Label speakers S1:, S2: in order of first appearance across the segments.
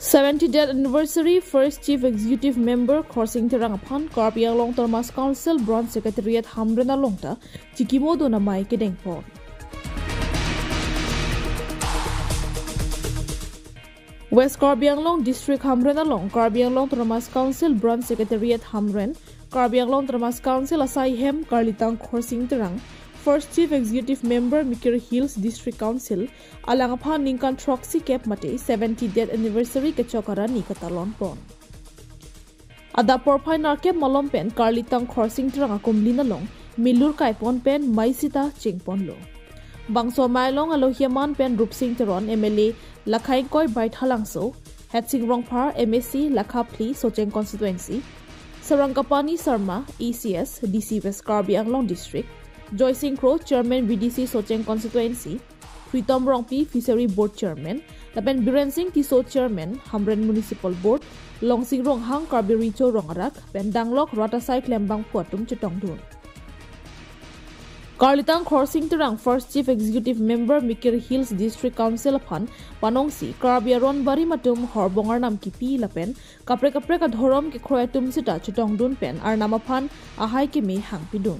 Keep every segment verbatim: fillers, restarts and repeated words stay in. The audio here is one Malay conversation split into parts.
S1: seventieth anniversary first chief executive member Khorsing Terang Aphan Karbi Anglong Thomas Council Branch Secretariat Hamrena Longta Chikimo Dona Mai Kedengpon. West Karbi Anglong District Hamrena Long Karbi Anglong Thomas Council Branch Secretariat Hamren Karbi Anglong Thomas Council Asai Hem Karlitang Khorsing Terang First Chief Executive Member Mikir Hills District Council Alangaphan Ningkan Troxy Cap Mate seventieth Anniversary Kechokara ni Katalon Pon. Ada Porpai Narkep Malom Pen Karlitang Khorsing Terang Akumlina Long Milur Kaipon Pen Maisita Chingpon Lo. Bangso Mailong Alohiaman Pen Rupsing Teron M L A Lakhain Koi Bait Halangso Hatsing Rongpar M S C Lakhapli Socheng Constituency Sarangkapani Sarma E C S D C West Karbi Anglong District Joy Singh Crow, Chairman V D C Socheng Constituency, Pritam Rongpi, Fishery Board Chairman, Lapen Biren Singh Tiso Chairman, Hamren Municipal Board, Long Sing Rong Hang Karbi Richo Rongarak, Pendanglok, Ratasai Klembang Puatum Chetongdun. Karlitang Khorsing Terang First Chief Executive Member Mikir Hills District Council Aphan, Panongsi, Karbi Aron Bari Matum, Horbongar Nam Kipi Lapen, Kapre Kapre Kadhorom Ki Kroyatum Sita Chetongdun Pen, Arnamaphan, Ahai Kimi Hang Pidun.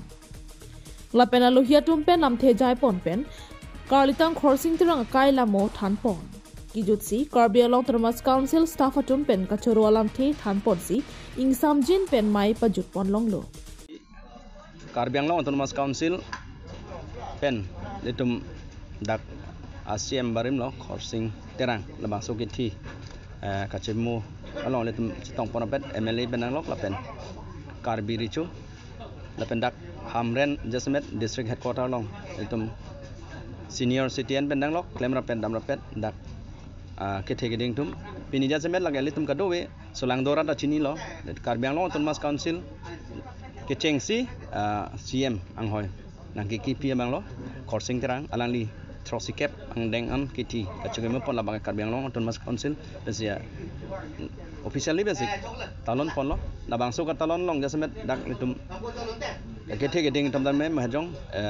S1: Lapena lohia tumpen namthe jai pon pen Karlitang Khorsing Terang kai lamo than pon kijutsi Karbi Anglong Thomas Council staff atumpen kachoro alamthe than pon si ingsam jin pen mai pajut pon longlo
S2: Karbi Anglong Thomas Council pen litum dak asiem barim lo Khorsing Terang labang sokiti kachemu along litum chitong pon pet M L A benanglok lapen Karbi richu lapen dak Hamren Jasmet District Headquarter long itum senior citizen pendang lok claim rapet dam rapet dak kethe geding tum pini Jasmet lagali tum kadowe solang dora ta chini lo Karbi Anglong Thomas Council kechengsi C M anghoy nang ki pi bang lo Khorsing Terang alangli trosi cap ang deng an kiti kachugem pon labang Karbi Anglong Thomas Council besia officially basic talon pon lo labang so ka talon long Jasmet dak litum Kethe geding tam tam me mahjong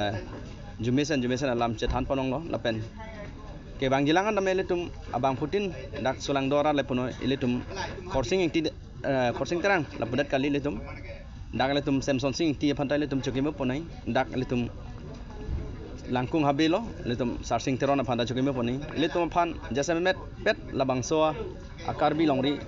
S2: jumesan jumesan alam chethan ponong lo lapen ke bang gilangan tam letum abang putin dak sulang dora lepuno iletum Khorsing ti Khorsing Terang lapudat kali letum dak letum Samson Singh ti phantai letum chokimo ponai dak letum langkung habilo letum Sarsing Teron phanda chokimo ponai letum phan jasamet pet labang soa Karbi longri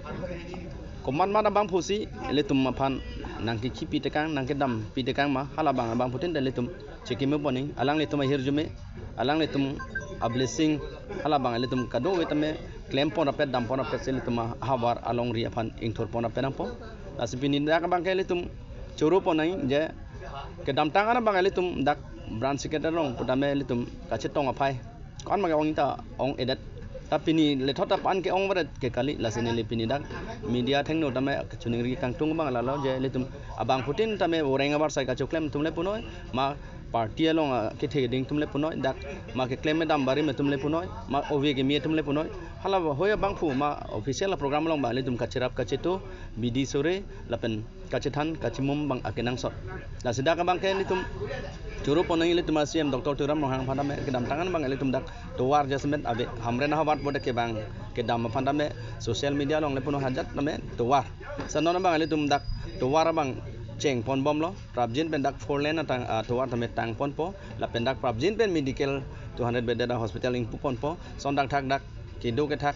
S2: koman mana bang phusi letum phan nangki kipi tekang nangki dam pi tekang ma hala bang bang putin dalitum chekime poning alang letum hirjume alang letum a blessing hala bang letum kado wetame claim pon apet dam pon apet selitum hawar along ri aphan ingthor pon apet ampo asipini dak bang ke letum churu ponai je ke dam tangana bang letum dak branch secretary long putame letum kachetong aphai kon ma ong ta ong edat tapi ni lethota pan ke ong barat ke kali lasene lepini dak media thengno tame chuning ri kang tung bang la lo je letum abang putin tame oreng abar sai ka choklem tumle punoi ma party along ke the ding tumle punoi dak ma ke claim dam bari me tumle punoi ma ove ke mi tumle punoi hala hoya bang phu ma official program long ba letum kachirap kacheto bidi sore lapen kachethan kachimum bang akenang sot la sida ka bang ke letum churu ponai letum asiem Doctor Turam Rohang phadame ke dam tangan bang letum dak towar jasmet abe hamren hawat bode ke bang ke dam phadame social media long lepuno hajat name towar sanon bang letum dak towar bang cheng pon bom lo prabjin pen dak four lane atang towar tame tang pon po la pen dak prabjin pen medical two hundred bedded hospital ing pon po son dak thak dak kido ke thak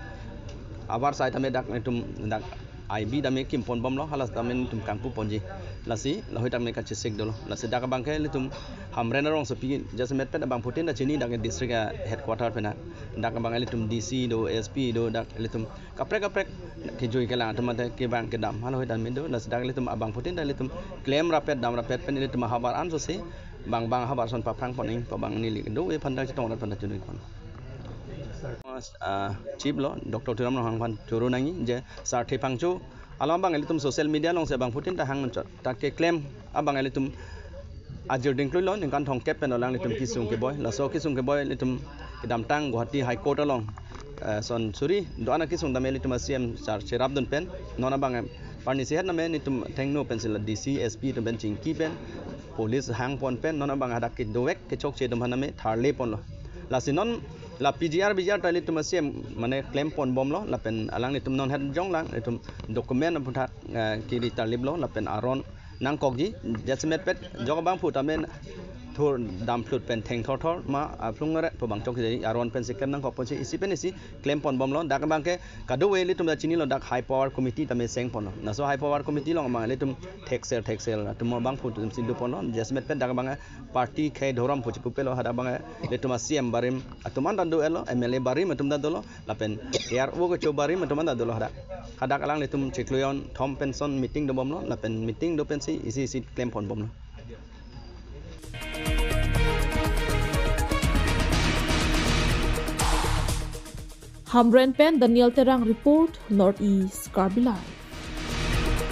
S2: abar sai tame dak letum dak I B dame kim pon bom lo halas dame tum kangpu ponji lasi lahoy tak me ka chesek dolo lasi dak bang ke letum hamren rong sopi jasmet pet bang putin da chini dak district headquarter pena dak bang letum D C do S P do dak letum kaprek kaprek ke joy ke lang teman ke bang ke dam haloy dan mendo lasi dak letum abang putin da letum claim rapet dam rapet pen letum habar an so se bang bang habar son pa phang poning pa bang ni li do e phan dak chitong da phan da chuni kon chief lo Doctor Turam Rohang phan churu nangi je sar the phangchu alam bang elitum social media long se bang putin ta hang manchot ta ke claim abang elitum ajir ding kloi lo ningkan thong kep pen lang litum kisung ke boy la so kisung ke boy litum kedam tang Guwahati High Court along son suri doana kisung da melitum asiem sar cherap dun pen nona bang parni sehat na men litum thengno pencil D C S P to ben chingki pen police hang pon pen nona bang hadak ke doek ke chok che dum haname tharle pon lo la sinon la P G R B G R tali tum asim mane claim pon bom lo la pen alang ni tum non het jong lang ni tum dokumen putak kiri talib lo la pen aron nang kokji jasmet pet jog bang put amen thur dam flut pen theng thor thor ma aflung re po bang chok ji aron pen sikem nang kok ponsi isi pen isi claim pon bom lo dak bang ke kadu we li tum da chini lo dak high power committee tame seng pon na so high power committee lo ma li tum texel texel tum bang put tum sindu pon lo jasmet pen dak bang party khai dhoram puchi pupelo hada bang li tum cm barim atuman dandu elo mla barim tum da dolo la pen er wo ko cho barim tum da dolo hada hada kalang li tum chikloyon thom pension meeting do bom lo la pen meeting do pen si isi isi claim pon bom lo
S1: Hamren Pen Daniel Terang report Northeast Karbilai.